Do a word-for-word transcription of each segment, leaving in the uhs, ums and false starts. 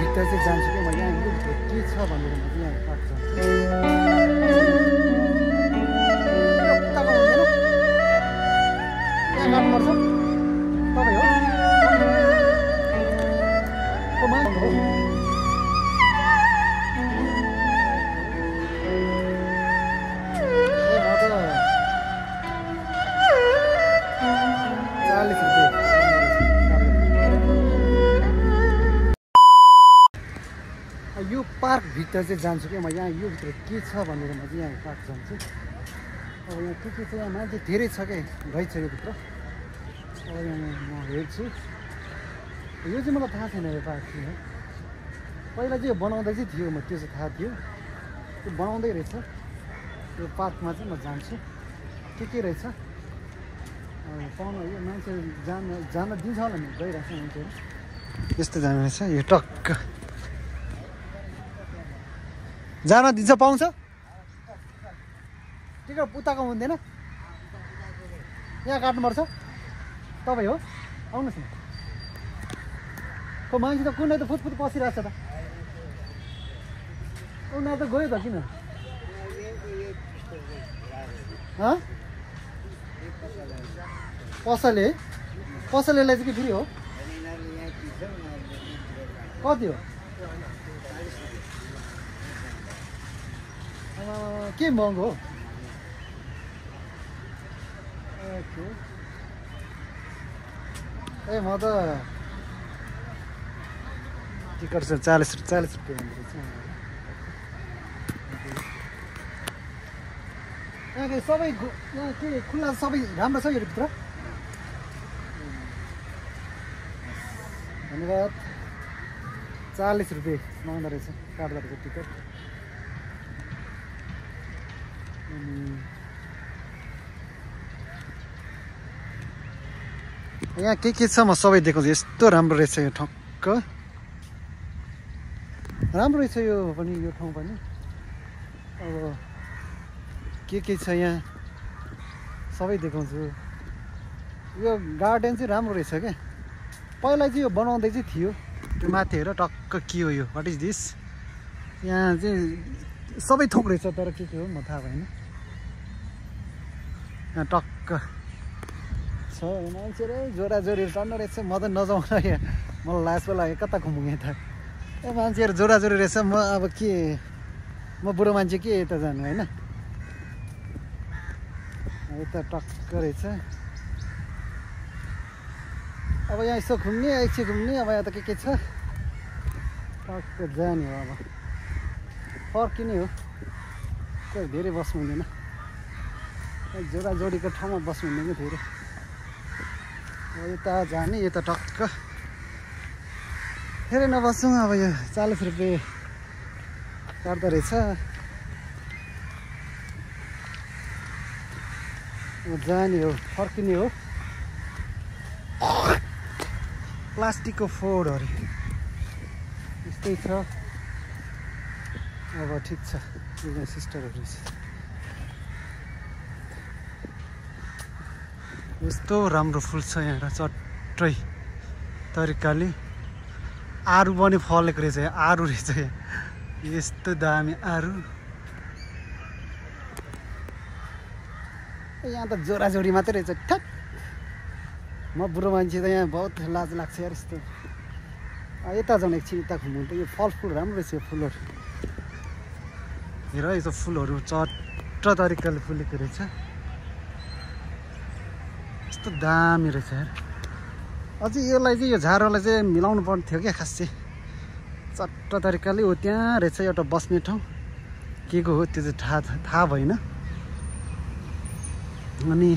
भित्र चाहिँ जान्छु कि म यहाँ यो भित्र के छ भनेर म चाहिँ यहाँ पार्क जान्छु उताको हुँदैन यहाँ गाड्नुपर्छ तपाईँ हो कमान हो चालीस रुपियाँ यो पार्क भित्र चाहिँ जान्छु कि म यहाँ यो भित्र के छ भनेर म चाहिँ यहाँ पार्क जान्छु अब यहाँ के के छ यहाँ मान्छे धेरै छ क्या गइछ यो भित्र अब यहाँ म हेर्छु यो चाहिँ मलाई थाहा छैन यो पार्क चाहिँ हो पहिला चाहिँ यो बनाउँदै चाहिँ थियो म त्यो चाहिँ थाहा थियो त्यो बनाउँदै रहेछ यो पार्कमा चाहिँ म जान्छु के के रहेछ पाउनु यो मान्छे जान जान दिन्छ होला नि गइरहेको छ मान्छेहरू यस्तो जानु रहेछ यो टक्क जान दिन्छ पाउँछ टिकट उताको हुँदैन यहाँ काट्नुपर्छ तपाईँ हो आउनुहोस् न को मान्छे त कुनै त फुटफुट पसिरहेको छ त उनीहरू त गयो त किन पसले पसलेलाई चाहिँ के फेरि हो कति हो के महँगो हो ओके ए म त टिकट छ चालिस चालिस रुपियाँ यहाँ के सबै यहाँ के खुल्ला सबै राम्रो छ यो भित्र धन्यवाद चालिस रुपियाँ माग्दो रहेछ काट्दो रहेछ टिकट यहाँ के के छ म सबै देखाउँछु यस्तो राम्रो रहेछ यो ठक्क राम्रो रहेछ यो पनि यो ठाउँ पनि अब के के छ यहाँ सबै देखाउँछु यो गार्डन चाहिँ राम्रो रहेछ क्या पहिला चाहिँ यो बनाउँदै चाहिँ थियो त्यो माथि हेर टक्क के हो यो वाट इज दिस यहाँ चाहिँ सबै थोक रहेछ तर के के हो म थाहा भएन यहाँ टक्क छ मान्छेहरू जोराजोरीहरू टन्न रहेछ म त नजाउँ यहाँ मलाई लास पो लाग्यो कता घुमौँ यहाँ त ए मान्छेहरू जोराजोरी रहेछ म अब के म बुढो मान्छे के यता जानु होइन यता टक्क रहेछ अब यहाँ यसो घुम्ने एकछिन घुम्ने अब यहाँ त के के छ टक्क जाने हो अब फर्किने हो कोही धेरै बस्नु हुँदैन जोडाजोडीको ठाउँमा बस्नु हुँदैन धेरै अब यता जाने यता टक्क धेरै नबस्छौँ अब यो चालिस रुपियाँ काट्दो रहेछ जाने हो फर्किने हो प्लास्टिकको फोहोरहरू यस्तै छ अब ठिक छ यो सिस्टरहरू यस्तो राम्रो फुल छ यहाँ चट्टै तरिकाले आरु पनि फलेको रहेछ यहाँ आरु रहेछ यहाँ यस्तो दामी आरु यहाँ त जोराजोडी मात्रै रहेछ ठ्याक म बुढो मान्छे त यहाँ बहुत लाज लाग्छ यार यस्तो यता जाउँ एकछिन यता घुम्नु त यो फलफुल राम्रो रहेछ यो फुलहरू हेर यो फुलहरू चट्ट तरिकाले फुलेको रहेछ यस्तो दामी रहेछ यार अझै यसलाई चाहिँ यो झारलाई चाहिँ मिलाउनु पर्ने थियो क्या खास चाहिँ चट्ट तरिकाले हो त्यहाँ रहेछ एउटा बस्ने ठाउँ के को हो त्यो चाहिँ थाहा थाहा भएन अनि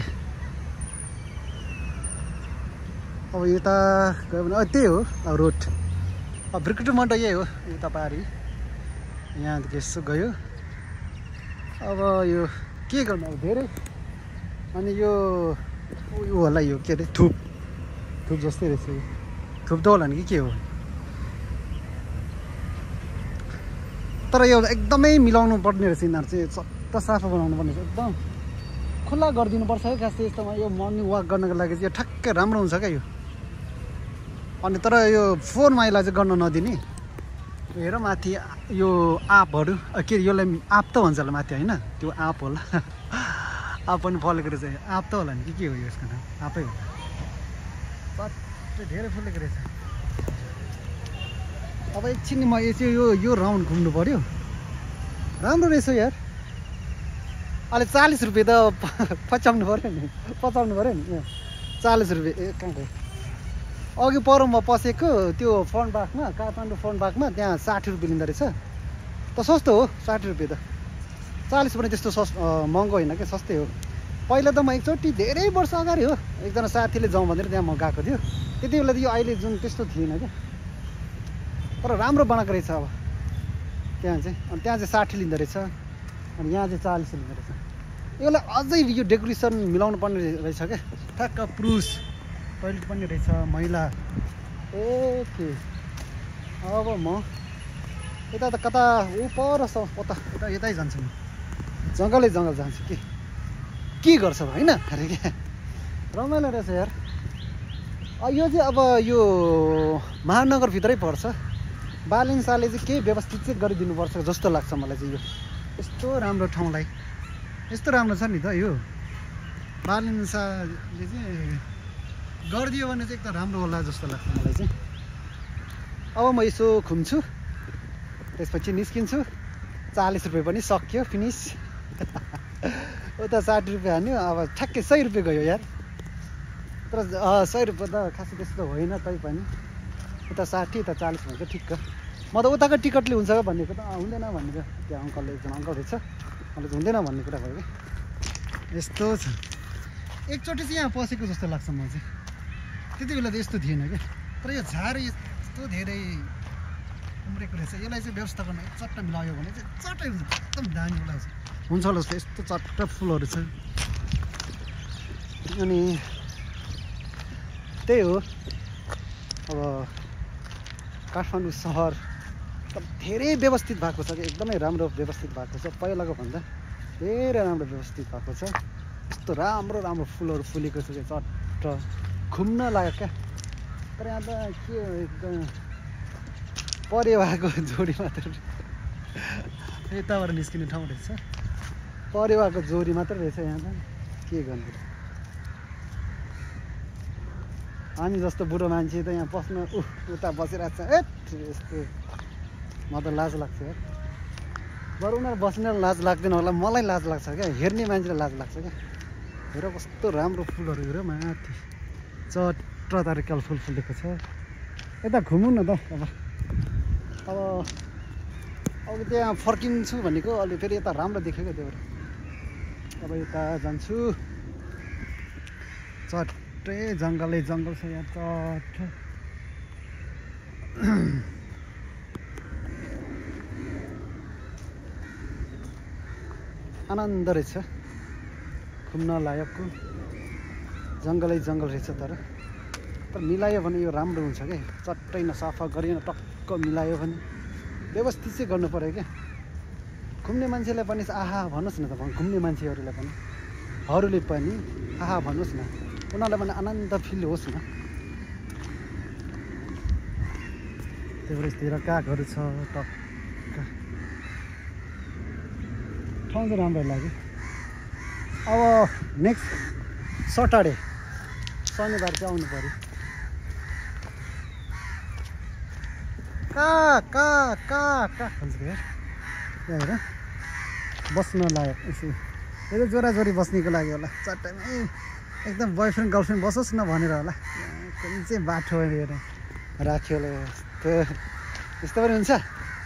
अब यता गयो भने त्यही हो अब रोड अब ब्रिकेट मन्ट यही हो यता पारी यहाँदेखि यसो गयो अब यो के गर्नु अब धेरै अनि यो उयो होला यो के अरे थुप थुप जस्तै रहेछ यो थुप त होला नि कि के हो तर यो एकदमै मिलाउनु पर्ने रहेछ यिनीहरू चाहिँ सट्ट सफा बनाउनु पर्ने रहेछ एकदम खुल्ला गरिदिनु पर्छ है खास चाहिँ यस्तोमा यो मर्निङ वाक गर्नको लागि चाहिँ यो ठ्याक्कै राम्रो हुन्छ क्या यो अनि तर यो फोहोर मैला चाहिँ गर्न नदिने हेर माथि यो आँपहरू के अरे यसलाई आँप त भन्छ होला माथि होइन त्यो आँप होला आँप पनि फलेको रहेछ आँप त होला नि कि के हो यसको नाम आँपै हो सबै धेरै फुलेको रहेछ अब एकछिन म यसो यो यो राउन्ड घुम्नु पऱ्यो राम्रो रहेछ यार अहिले चालिस रुपियाँ त पचाउनु पऱ्यो नि पचाउनु पऱ्यो नि चालिस रुपियाँ ए कहाँ गयो अघि पर म पसेको त्यो फन पार्कमा काठमाडौँ फन पार्कमा त्यहाँ साठी रुपियाँ लिँदो रहेछ त सस्तो हो साठी रुपियाँ त चालिस पनि त्यस्तो सस् महँगो होइन क्या सस्तै हो पहिला त म एकचोटि धेरै वर्ष अगाडि हो एकजना साथीले जाउँ भनेर त्यहाँ म गएको थियो त्यति बेला त यो अहिले जुन त्यस्तो थिएन क्या तर राम्रो बनाएको रहेछ अब त्यहाँ चाहिँ अनि त्यहाँ चाहिँ साठी लिँदो रहेछ अनि यहाँ चाहिँ चालिस लिँदो रहेछ यसलाई अझै यो डेकोरेसन मिलाउनु पर्ने रहेछ क्या ठ्याक्क पुरुष टोइलेट पनि रहेछ महिला ओके अब म यता त कता ऊ पर कता यता यतै जान्छु म जङ्गलै जङ्गल जान्छु के के गर्छ होइन अरे क्या रमाइलो रहेछ यार यो चाहिँ अब यो महानगरभित्रै पर्छ बालिन्साले चाहिँ केही व्यवस्थित चाहिँ गरिदिनुपर्छ जस्तो लाग्छ मलाई चाहिँ यो यस्तो राम्रो ठाउँलाई यस्तो राम्रो छ नि त यो बालिन्साले चाहिँ गरिदियो भने चाहिँ एकदम राम्रो होला जस्तो लाग्छ मलाई चाहिँ अब म यसो घुम्छु त्यसपछि निस्किन्छु चालिस रुपियाँ पनि सक्यो फिनिस उता साठी रुपियाँ हान्यो अब ठ्याक्कै सय रुपियाँ गयो यार तर सय रुपियाँ त खासै त्यस्तो होइन तैपनि उता साठी उता चालिस भनेको ठिक्क म त उताको टिकटले हुन्छ भनेको त हुँदैन भनेको त्यो अङ्कलले एकजना अङ्कल रहेछ मलाई चाहिँ हुँदैन भन्ने कुरा भयो कि यस्तो छ एकचोटि चाहिँ यहाँ पसेको जस्तो लाग्छ म चाहिँ त्यति बेला त यस्तो थिएन क्या तर यो झार यस्तो धेरै उम्रेको रहेछ यसलाई चाहिँ व्यवस्था गर्न चट्ट मिलायो भने चाहिँ चट्टै हुन्छ एकदम दामी लाग्छ हुन्छ होला जस्तो यस्तो चट्ट फुलहरू छ अनि त्यही हो अब काठमाडौँ सहर एकदम धेरै व्यवस्थित भएको छ क्या एकदमै राम्रो व्यवस्थित भएको छ पहिलाको भन्दा धेरै राम्रो व्यवस्थित भएको छ यस्तो राम्रो राम्रो फुलहरू फुलेको छ क्या चट्ट घुम्न लाग्यो क्या तर यहाँ त के एकदम परेवाको जोडी मात्र यताबाट निस्किने ठाउँ रहेछ परेवाको जोडी मात्र रहेछ यहाँ त के गर्नु हामी जस्तो बुढो मान्छे त यहाँ बस्न ऊ उता बसिरहेको छ ए यस्तो म त लाज लाग्छ यार बरु उनीहरू बस्ने लाज लाग्दैन होला मलाई लाज लाग्छ क्या हेर्ने मान्छेलाई लाज लाग्छ क्या हेर कस्तो राम्रो फुलहरू हेर माथि चट्ट तरिकाले फुल फुलेको छ यता घुमौँ न त अब अब अब त्यहाँ फर्किन्छु भनेको अलि फेरि यता राम्रो देख्यो क्या त्यो भएर अब यता जान्छु चट्टै जङ्गलै जङ्गल छ यहाँ चट्ट आनन्द रहेछ घुम्न लायकको जङ्गलै जङ्गल रहेछ तर तर मिलायो भने यो राम्रो हुन्छ क्या चट्टै नसफा गरिएन टक्क मिलायो भने व्यवस्थित चाहिँ गर्नु पऱ्यो क्या घुम्ने मान्छेलाई पनि आहा भन्नुहोस् न त घुम्ने मान्छेहरूलाई पनि हरूले पनि आहा भन्नुहोस् न उनीहरूलाई पनि आनन्द फिल होस् न त्यो यतातिर कागहरू छ टक्क ठाउँ चाहिँ राम्रो लाग्यो अब नेक्स्ट सटरडे शनिबार चाहिँ आउनु पऱ्यो कहाँ कहाँ कहाँ कहाँ भन्छ यार त्यहाँ हेर बस्न लायक यसो यो जोराजोरी बस्नेको लागि होला चट्टैमै एकदम बोयफ्रेन्ड गर्लफ्रेन्ड बसोस् न भनेर होला कुन चाहिँ बाटो हेरेर राख्यो होला यस्तो यस्तो पनि हुन्छ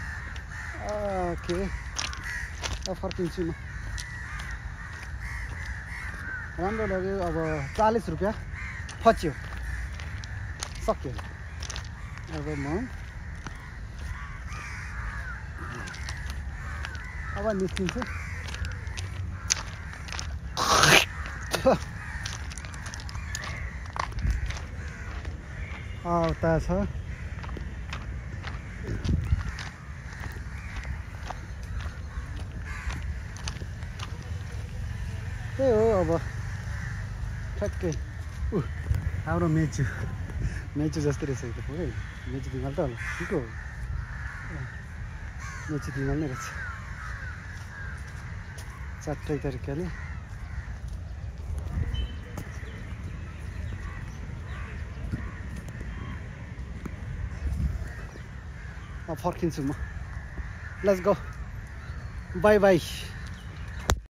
ओके अब फर्किन्छु म राम्रो लाग्यो अब चालिस रुपियाँ फच्यो सक्यो अब म अब निस्किन्छु उता छ त्यही हो अब ठ्याक्कै ऊ हाम्रो मेचु मेचु जस्तै रहेछ त्यो पुरै मेचु बिमार त होला ठिक हो मेची दिमाग नै रहेछ चट्टै तरिकाले अब फर्किन्छु म लेट्स गो बाई बाई